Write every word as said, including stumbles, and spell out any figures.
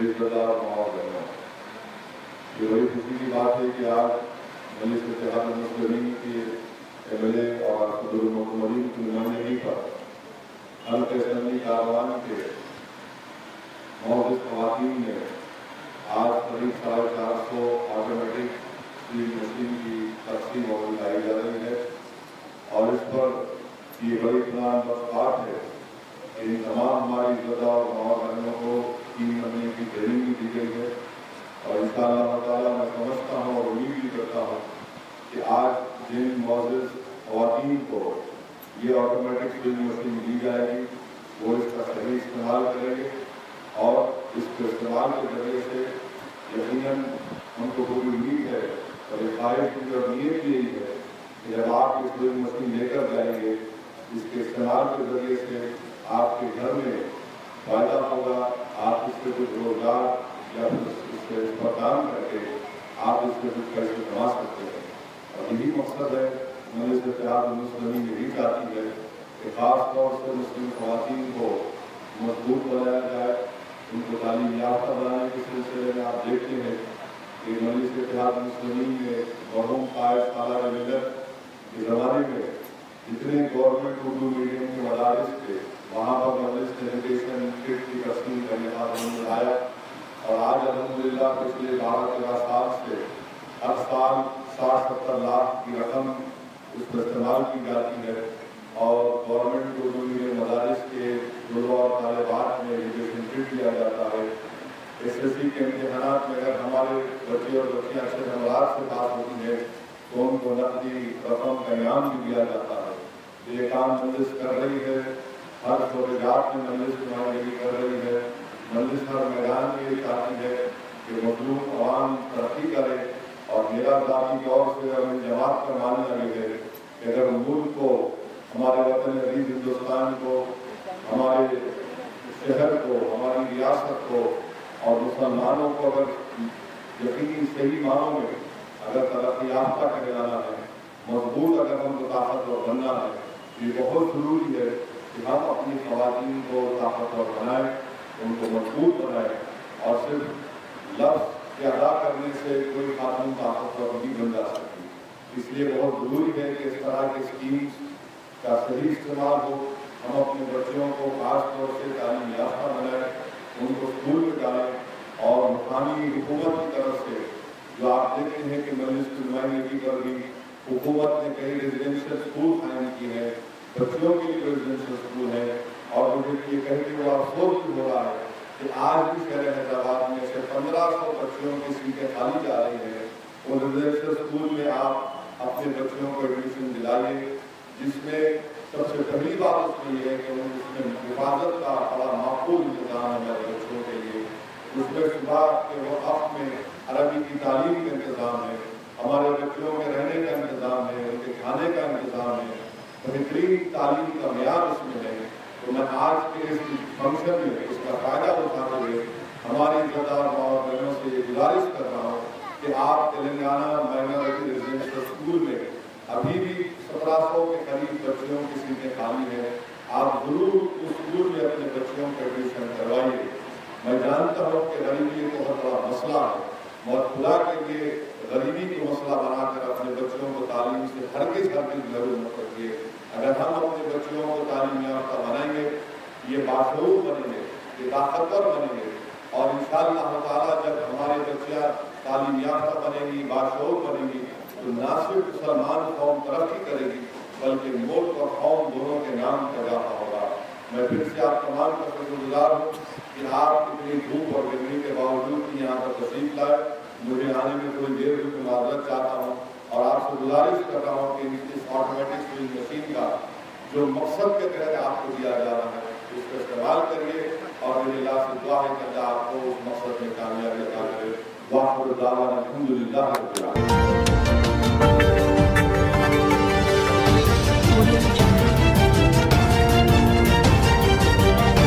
عزت دار ماحول بننا. یہ بڑی خوشی کی بات ہے کہ آج مجلس اتحاد المسلمین کے ایم ایل اے اور صدر المعتمدین کی نمائندگی پر حلقہ اسمبلی کاروان کے معزز خواتین نے آج قریب ساڑھے چار سو آٹومیٹک ڈرل مشین کی تقسیم اور دکھائی جا رہی ہے. اور اس پر یہ بڑی اطمینان بخش بات ہے کہ ان تمام ہماری عزت اور ماں بہنوں کو تین مہینے کی ٹریننگ بھی دی گئی ہے. اور ان شاء اللہ تعالیٰ میں سمجھتا ہوں اور امید بھی کرتا ہوں کہ آج جن معزز خواتین کو یہ آٹومیٹک ڈرل مشین دی جائے گی وہ اس کا صحیح استعمال کریں گے اور اس کے استعمال کے ذریعے سے یقیناً ہم کو پوری امید ہے اور یہ خواہش کی اور نیت یہی ہے کہ جب آپ اس ڈرل مشین لے کر جائیں گے اس کے استعمال کے ذریعے سے آپ کے گھر میں فائدہ ہوگا. آپ اس سے کچھ روزگار یا پھر اس سے اس پر کام کر کے آپ اس سے کچھ پیسے کما سکتے ہیں. اور یہی مقصد ہے مجلس اتحاد المسلمین یہی چاہتی ہے کہ خاص طور سے مسلم خواتین کو مضبوط بنایا جائے, ان کو تعلیم یافتہ بنانے کے سلسلے میں آپ دیکھتے ہیں کہ مجلس اتحاد المسلمین میں مرحوم قائد سالار ملت کے زمانے میں جتنے گورنمنٹ اردو میڈیم کے مدارس تھے وہاں پر مجلس سینیٹیشن کٹ کی تقسیم کرنے کا عمل آیا. اور آج الحمدللہ پچھلے بارہ تیرہ سال سے ہر سال ساٹھ ستر لاکھ کی رقم اس پر استعمال کی جاتی ہے. اور گورنمنٹ اردو میڈیم مدارس کے طلباء اور طالبات میں ایجوکیشن کٹ دیا جاتا ہے. ایس ایس سی کے امتحانات میں اگر ہمارے بچے اور بچیاں اچھے نمبرات سے پاس ہوتی ہیں تو ان کو نقدی رقم کا انعام بھی دیا جاتا ہے. یہ کام مجلس کر رہی ہے, ہر شعبے جات میں مجلس نمائندگی کر رہی ہے. مجلس ہر میدان میں یہ چاہتی ہے کہ مظلوم عوام ترقی کرے. اور میرا ذاتی طور سے اور میری جماعت کا ماننا یہ ہے کہ اگر ملک کو, ہمارے وطن عزیز ہندوستان کو, ہمارے شہر کو, ہماری ریاست کو اور مسلمانوں کو اگر یقینی صحیح معنوں میں اگر ترقی یافتہ کہلانا ہے, مضبوط اگر ہم کو طاقتور بننا ہے, یہ بہت ضروری ہے کہ ہم اپنی خواتین کو طاقتور بنائیں, ان کو مضبوط بنائیں. اور صرف لفظ کے ادا کرنے سے کوئی خاتون طاقتور نہیں بن جا سکتی. اس لیے بہت ضروری ہے کہ اس طرح کے اسکیمز کا صحیح استعمال ہو. ہم اپنے بچوں کو خاص طور سے تعلیم یافتہ بنائیں, ان کو اسکول میں ڈالیں. اور مقامی حکومت کی طرف سے جو آپ دیکھتے ہیں کہ مجلس کی نمائندگی پر بھی حکومت نے کئی ریزیڈینشیل اسکول قائم کی ہے, بچیوں کے لیے ریزیڈینشیل اسکول ہے. اور مجھے یہ کہہ کے وہ افسوس بھی ہو رہا ہے کہ آج بھی شہر حیدرآباد میں سے پندرہ سو بچیوں کی سیٹیں خالی جا رہی ہیں. ان ریزیڈینشیل اسکول میں آپ اپنے بچیوں کو ایڈمیشن دلائیے, جس میں سب سے پہلی بات اس میں یہ ہے کہ اس میں حفاظت کا بڑا معقول انتظام ہے ہمارے بچوں کے لیے. اس میں صبح کے وقت میں عربی کی تعلیم کا انتظام ہے, ہمارے بچوں کے رہنے کا انتظام ہے, ان کے کھانے کا انتظام ہے, بہترین تعلیم کا معیار اس میں ہے. تو میں آج کے اس فنکشن میں اس کا فائدہ اٹھاتے ہوئے ہماری عزتدار ماں اور بہنوں سے یہ گزارش کر رہا ہوں کہ آپ تلنگانہ مائنارٹی ریزیڈینشیل اسکول میں ابھی بھی سترہ سو کے قریب بچیوں کی سیٹیں خالی ہیں. آپ ضرور اس اسکول میں اپنے بچوں کو ایڈمیشن کروائیے. میں جانتا ہوں کہ غریبی ایک بہت بڑا مسئلہ ہے, اور خدا کے لیے غریبی کو مسئلہ بنا کر اپنے بچوں کو تعلیم سے ہرگز ہرگز ضرور مت رکھیے. اگر ہم اپنے بچوں کو تعلیم یافتہ بنائیں گے, یہ باشعور بنیں گے, یہ طاقتور بنیں گے. اور انشاءاللہ تعالیٰ جب ہمارے بچیاں تعلیم یافتہ بنیں گی, باشعور بنیں گی, تو نہ صرف مسلمان قوم ترقی کرے گی بلکہ ملک اور قوم دونوں کے نام کا اضافہ ہوگا. میں پھر سے آپ تمام کا شکر گزار ہوں کہ آپ اتنی دھوپ اور گرمی کے باوجود یہاں پر تشریف لائے. مجھے آنے میں تھوڑی دیر ہوئی تو معذرت چاہتا ہوں, اور آپ سے گزارش کر رہا ہوں کہ اس آٹومیٹک ڈرل مشین کا جو مقصد کے تحت آپ کو دیا جا رہا ہے اس کا استعمال کریے. اور میری اللہ سے دعا ہے کہ اللہ آپ کو اس مقصد میں کامیابی عطا کرے. واخر دعوانا الحمدللہ رب العالمین.